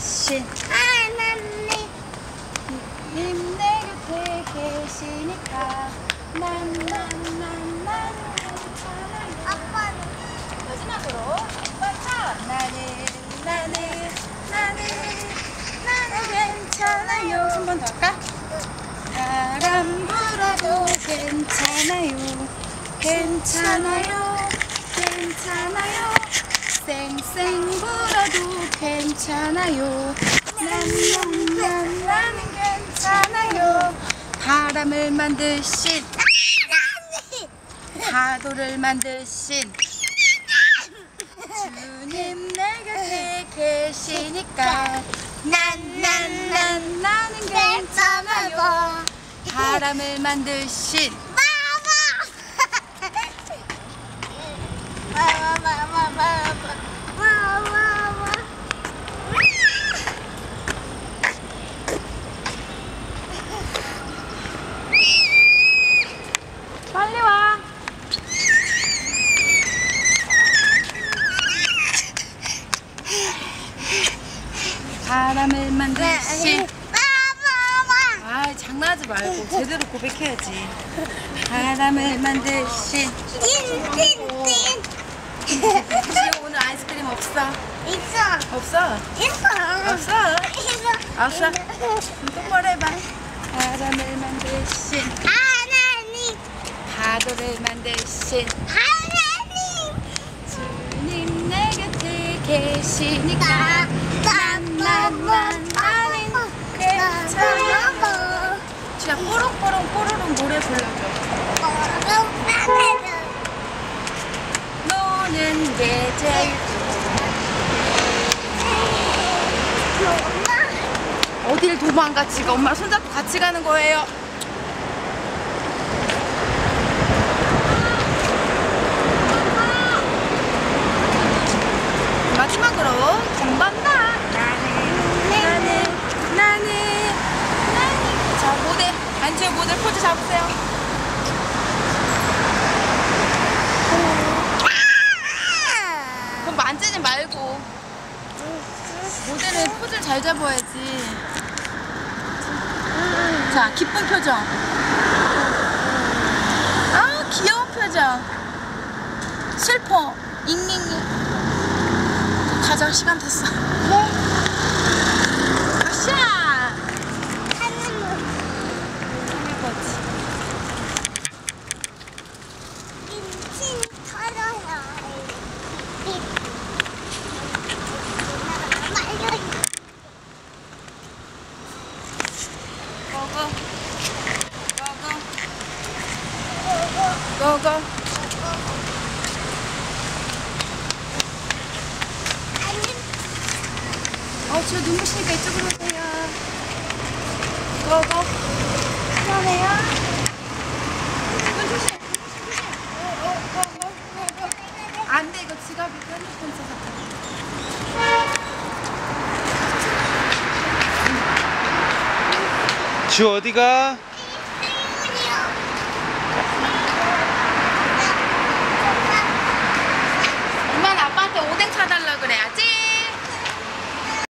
대신 하나님 님 내 곁에 계시니까 난 아빠는 마지막으로 아빠 차 나는 괜찮아요. 한 번 더 할까? 바람 불어도 괜찮아요 쌩쌩 불어도 괜찮아요. 나는 괜찮아요. 바람을 만드신 파도를 만드신 주님 내 곁에 계시니까 나는 괜찮아요. 바람을 만드신 빨리 와. 바람을 만드신 아 장난하지 말고 제대로 고백해야지. 바람을 만드신 지금 오늘 아이스크림 없어? 없어? 없어? 똑바로 해봐. 바람을 만드신 하나님 파도를 만드신 하나님 주님 내 곁에 계시니까 나는 괜찮아. 진짜 뽀롱뽀롱 노래 불러줘. 노는 게 제일 좋아. 어딜 도망가. 지금 엄마랑 손잡고 같이 가는 거예요. 마지막으로 건반다. 나는 자 모델 안주의 모델 포즈 잡으세요. 그럼 만지지 말고 모델은 포즈를 잘 잡아야지. 자 기쁜 표정. 아 귀여운 표정. 슬퍼. 잉잉잉. 가자 시간 됐어. 샤. 고고. 저 눈부시니까 이쪽으로 오세요. 고고. 시원해요? 눈 조심. 안 돼, 이거 지갑이 핸드폰 있어서. 지우 어디가? 엄마는 아빠한테 오뎅 사달라 그래야지.